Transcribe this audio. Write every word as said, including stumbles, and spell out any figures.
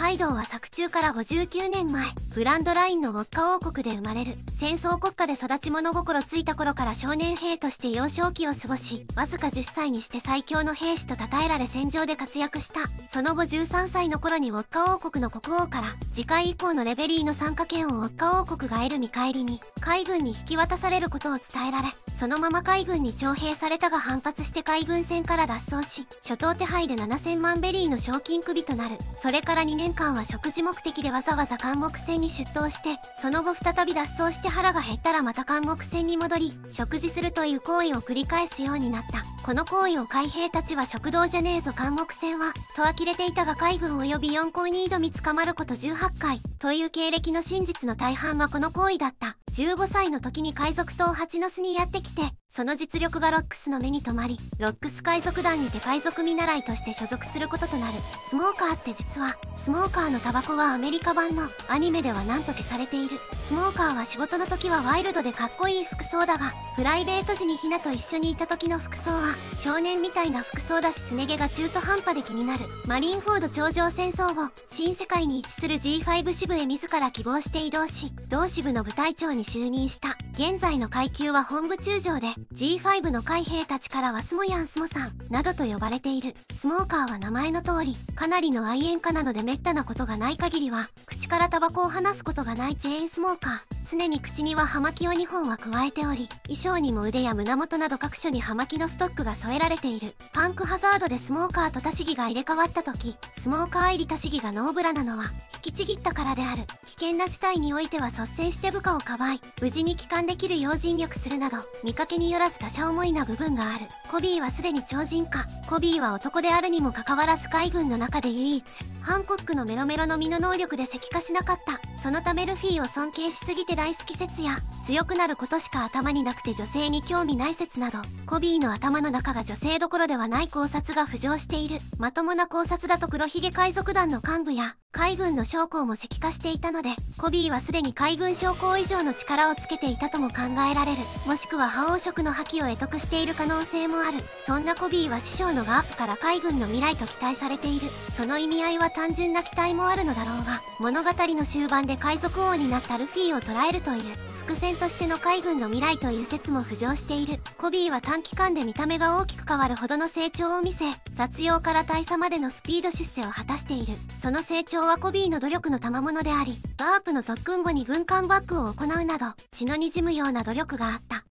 カイドウは作中からごじゅうきゅうねんまえ、グランドラインのウォッカ王国で生まれる。戦争国家で育ち物心ついた頃から少年兵として幼少期を過ごし、わずかじゅっさいにして最強の兵士と称えられ戦場で活躍した。その後じゅうさんさいの頃にウォッカ王国の国王から次回以降のレベリーの参加権をウォッカ王国が得る見返りに海軍に引き渡されることを伝えられ、そのまま海軍に徴兵されたが反発して海軍船から脱走し、諸島手配でななせんまんベリーの賞金首となる。それからにねんかんは食事目的でわざわざ監獄船に出頭して、その後再び脱走して腹が減ったらまた監獄船に戻り食事するという行為を繰り返すようになった。この行為を海兵たちは食堂じゃねえぞ監獄船はと呆れていたが、海軍及び四皇に挑み捕まることじゅうはっかいという経歴の真実の大半がこの行為だった。じゅうごさいの時に海賊島蜂の巣にやってきて、その実力がロックスの目に留まり、ロックス海賊団にて海賊見習いとして所属することとなる。スモーカーって実は、スモーカーのタバコはアメリカ版のアニメではなんと消されている。スモーカーは仕事の時はワイルドでかっこいい服装だが、プライベート時にヒナと一緒にいた時の服装は少年みたいな服装だし、すね毛が中途半端で気になる。マリンフォード頂上戦争後、新世界に位置する ジーファイブ 支部へ自ら希望して移動し、同支部の部隊長に就任した。現在の階級は本部中将で、 ジーファイブ の海兵たちからはスモヤンスモさんなどと呼ばれている。スモーカーは名前の通り、かなりの愛煙家なので滅多なことがない限りは口からタバコを離すことがないチェーンスモーカー。常に口には葉巻をにほんは加えており、衣装にも腕や胸元など各所に葉巻のストックが添えられている。パンクハザードでスモーカーとタシギが入れ替わった時、スモーカー入りタシギがノーブラなのは引きちぎったからである。危険な事態においては率先して部下をかばい、無事に帰還できるよう尽力するなど、見かけによらず他者思いな部分がある。コビーはすでに超人か。コビーは男であるにもかかわらず海軍の中で唯一、ハンコックのメロメロの身の能力で石化しなかった。そのためルフィを尊敬しすぎて大好き説や、強くなることしか頭になくて女性に興味ない説など、コビーの頭の中が女性どころではない考察が浮上している。まともな考察だと黒ひげ海賊団の幹部や海軍の将校も石化していたので、コビーはすでに海軍将校以上の力をつけていたとも考えられる。もしくは覇王色の覇気を得得している可能性もある。そんなコビーは師匠のガープから海軍の未来と期待されている。その意味合いは単純な期待もあるのだろうが、物語の終盤で海賊王になったルフィを捕らえるという伏線としての海軍の未来という説も浮上している。コビーは短期間で見た目が大きく変わるほどの成長を見せ、雑用から大佐までのスピード出世を果たしている。その成長はコビーの努力の賜物であり、ガープの特訓後に軍艦バックを行うなど血の滲むような努力があった。